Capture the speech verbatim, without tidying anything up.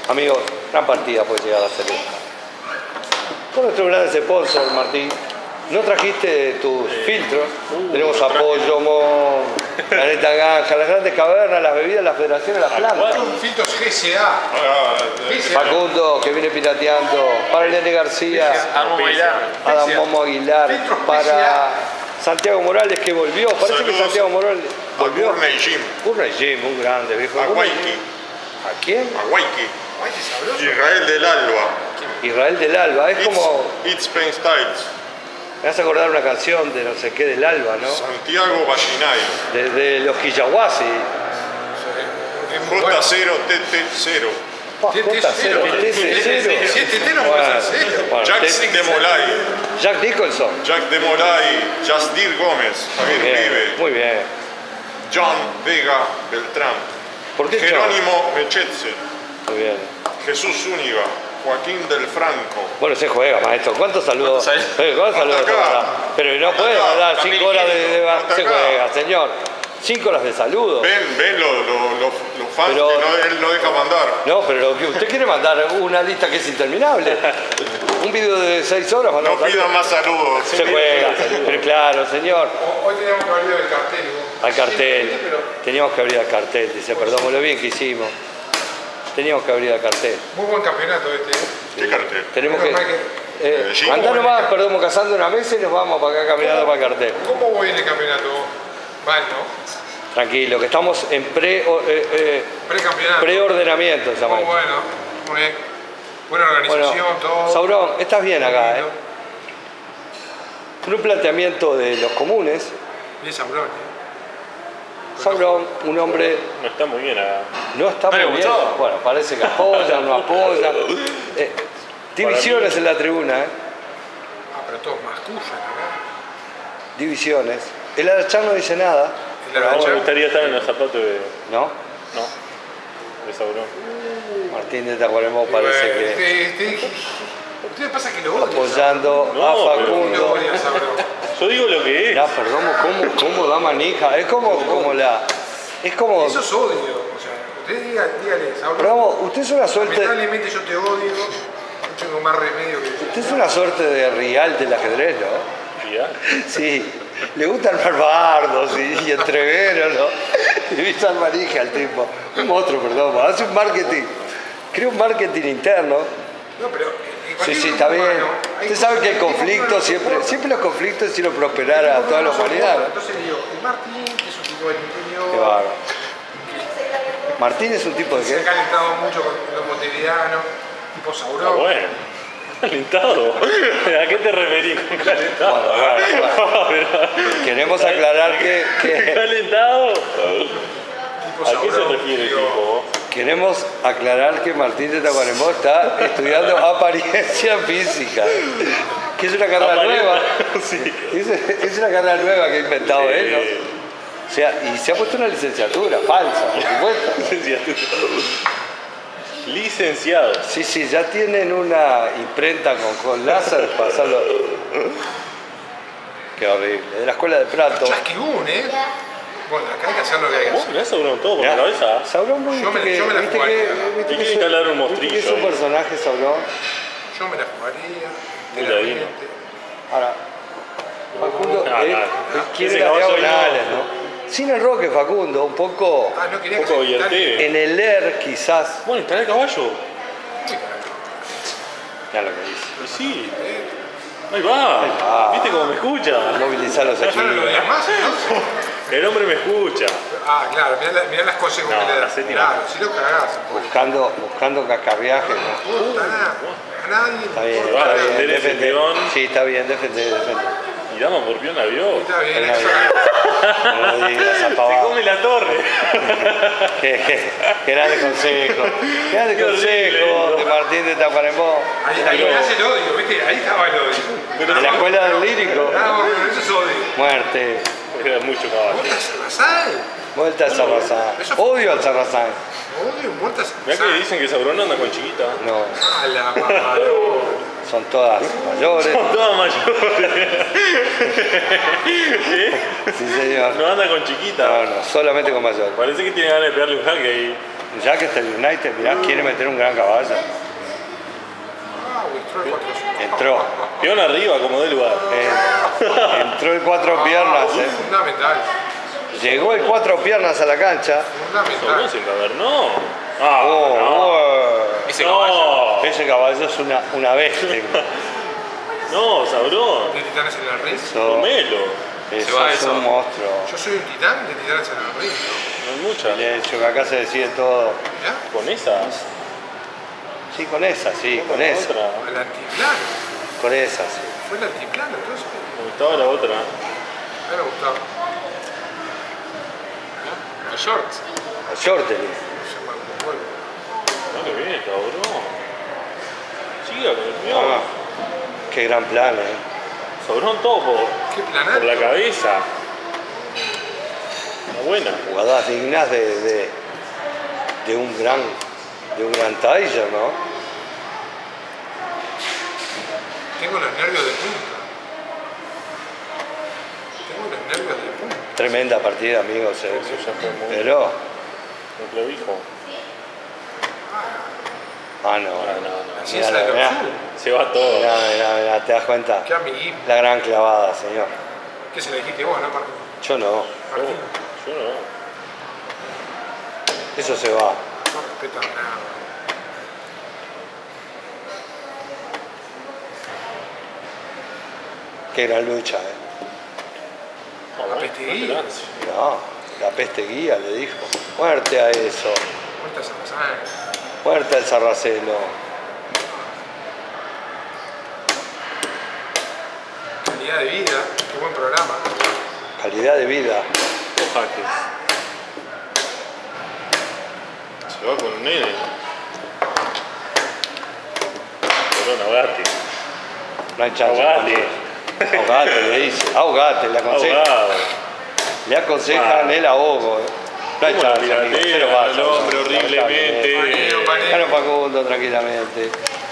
Amigos, gran partida puede llegar a ser esta. Con nuestro gran sponsor, Martín, no trajiste tus filtros. Uh, Tenemos Apoyo, Mon, Planeta Ganja, las grandes cavernas, las bebidas, la Federación, las plantas. Filtros G S A. Facundo, que viene pirateando. Para Elene García. Adam Momo Aguilar. Para Santiago Morales, que volvió. Parece Saludos que Santiago Morales volvió. Burney Jim. Burney Jim, muy grande, viejo. A Waiki. ¿A quién? A Waiki. Israel del Alba. Israel del Alba. Es It's, como... It's Pain Styles. Me vas a acordar una canción de no sé qué del Alba, ¿no? Santiago Vallinay. De, de los Quillahuasi. J cero T T cero. J cero T T cero. siete T no puede ser cero. Jack de Molay. Jack Nicholson. Jack de Molay. Jasdir Gómez. Javier Pibe. Muy bien. John Vega Beltrán. ¿Por qué Jerónimo Mechetse. Muy bien. Jesús Zúñiga. Joaquín del Franco. Bueno, se juega, maestro. ¿Cuántos saludos? ¿Cuántos saludos? Pero no puede dar cinco horas de, de, de se juega, señor. Cinco horas de saludos. Ven, ven los lo, lo, lo fans pero, que no, él no deja mandar. No, pero lo que usted quiere mandar una lista que es interminable. Un video de seis horas. No pidan más saludos. Se juega. Pero claro, señor. Hoy teníamos que abrir el cartel. ¿no? Al cartel. Teníamos que abrir el cartel. Dice, perdón, lo bien que hicimos. Teníamos que abrir el cartel. Muy buen campeonato este. ¿Qué sí. cartel? Tenemos que... Eh, andá nomás, perdón, cazando una mesa y nos vamos para acá caminando para el cartel. ¿Cómo voy en el campeonato? Mal, ¿no? Tranquilo, que estamos en pre, eh, eh, pre-campeonato. Preordenamiento. Muy bueno, muy bien. Buena organización, bueno, todo. Saurón, estás bien acá, ¿eh? Con un planteamiento de los comunes. Bien Saurón, ¿eh? Saurón, un hombre... No está muy bien acá. No está muy bien. Bueno, parece que apoya, no apoya. Eh, divisiones en la tribuna, ¿eh? Ah, pero todos mascullan acá. Divisiones. El Arachán no dice nada. El Arachán me gustaría estar en los zapatos de... ¿No? No. De Saurón. Martín de Tacuarembó parece bueno, que... Este, este, ¿Usted pasa que lo odia? Apoyando no, a Facundo. Lo odia, Yo digo lo que es. Ya, perdón, ¿cómo, cómo da manija? Es como, como la... Es como... Eso es odio. O sea, usted diga, dígale, Saurón. Pero vamos, usted es una suerte... Lamentablemente yo te odio. No tengo más remedio que... Usted es una suerte de Rial del ajedrez, ¿no? ¿Rial? Sí. Le gusta armar bardos y, y entreveros, ¿no? Le viste al manija al tipo. Un monstruo, perdón. Hace un marketing. Crea un marketing interno. No, pero... Sí, sí, está bien. Usted sabe que el conflicto siempre, siempre los conflictos hicieron prosperar a toda la humanidad. Entonces le digo, el Martín, que es un tipo del interior. Qué bárbaro. Martín es un tipo de qué? Se ha calentado mucho con los montevideanos, tipo Saurón. Ah, bueno. ¿Calentado? ¿A qué te referís con calentado? Bueno, bueno, bueno. Queremos aclarar que... que ¿Calentado? Tipo ¿A qué se Saurón, refiere digo, tipo? Queremos aclarar que Martín de Tacuarembó está estudiando apariencia física, que es una carrera Apariencia, nueva. sí. Es, es una carrera nueva que ha inventado Sí. él, ¿no? O sea, y se ha puesto una licenciatura falsa, por supuesto. Licenciado. Licenciado. Sí, sí, ya tienen una imprenta con, con láser para hacerlo. Qué horrible. De la escuela de Prato. Chasquigún, ¿eh? Bueno, acá hay que hacer lo que hay que ¿Vos hacer. mirá Saurón todo por la Mirá, cabeza? Saurón, vos Yo viste me- que, yo me la viste jugaría. que, Y viste quiere que es- instalar un viste que mostrillo es un ahí. personaje, Saurón. Yo me la jugaría. Muy claramente. ladino. Ahora, Facundo Ah, él, nada. él quiere Ese las caballo diagonales, no. ¿no? Sin el roque, Facundo, un poco Ah, no quería Un que poco se quitara. Guillerté. en el leer, quizás. Bueno, instalar el caballo. Ya lo que dice. Y sí. Ahí va. Ahí va. ¿Viste cómo me escucha? Movilizar los ¿Ya no lo equipos. odias más? entonces? El hombre me escucha. Ah, claro, mirá, la- mirá las cosas que No, me le la das. séptima. Claro, si lo cagás. Buscando, buscando cascaviaje. ¿no? No importa nada. A nadie Está le bien, importa está va a bien, nada. vender ese defender. peón. Sí, está bien, defender, defender. Y dama por pión la vio. Está bien, Está eso. bien. No lo digas, Se apagado. come la torre. Qué, qué, qué grande consejo. Qué grande Qué horrible, consejo ¿no? de Martín de Tacuarembó. Ahí, ahí Pero- nace el odio, ¿viste? Ahí estaba el odio. De la escuela del lírico. Ah, bueno, eso es odio. Muerte. Era mucho caballo. ¿Muertas a Sarrazán? Vuelta al Sarrazán. eso fue- Odio al Sarrazán. Odio, muertas a Mirá que Sarrazán. dicen que Saurón anda con chiquita. No, A la mamá, no. son todas mayores. Son todas mayores. ¿Eh? Sí, señor. No anda con chiquita. No, no, solamente con mayores. Parece que tiene ganas de pegarle un jaque ahí. Ya que está el United, mirá, quiere meter un gran caballo. Ah, entró el cuatro cinco. Entró. Peón arriba, como del lugar. Eh, entró el cuatro piernas. Eh. Fundamental. Llegó el cuatro piernas a la cancha. No, Fundamental. sin caber, no. Ah, Oh, no. oh. Ese No. caballo. Ese caballo es una, una bestia. No, Sabrón. ¿De titanes en el ring? Eso, Comelo. eso va es eso. un monstruo. Yo soy un titán de titanes en el ring, ¿no? No hay mucha. De hecho, que acá se decide todo. Mirá, Con esas. Sí, con esa, sí, con la esa. otra. al altiplano. Con esa, sí. Fue el altiplano, entonces. Me gustaba la otra. A mí me gustaba. Los shorts. El shorty. Se llama como vuelvo. No, que bien, Sabrón. Siga con el peón. Ah, qué gran plan, eh. Sabrón todo por, Qué por planazo. la cabeza. Una buena. Jugadas dignas de, de, de un gran de un gran Tiger, ¿no? Tengo los nervios de punta. Tengo los nervios de punta. Tremenda partida, amigos. eh. Eso ya fue muy. Pero, Un clavijo. ah, no, No, no, no, no. La Mirá, ciencia de mirá. los sur. Se va todo. Mirá, mirá, mirá, ¿te das cuenta? Qué amiguismo. La gran clavada, señor. ¿Qué se le dijiste vos, no, Martín? Yo no, Martín, Yo no. eso se va. no respetan nada. Qué gran lucha, eh. Ah, bueno, peste no te guía. lances. No, la peste guía le dijo. Muerte a eso. Muertas a la sangre. Muerte al sarraceno. Calidad de vida. Qué buen programa. Calidad de vida. Dos jaques. Se va con un nene. Sabrón, ahogate. No hay chance. Ahogate. Ahogate, le dice. Ahogate, le aconseja. Ahogado. Le aconsejan Ah. el ahogo. eh. No hay ¿Cómo la chance, amigo. piratea Se lo pasa, al hombre lamentablemente. horriblemente? Paneo, paneo. Claro, Facundo, tranquilamente.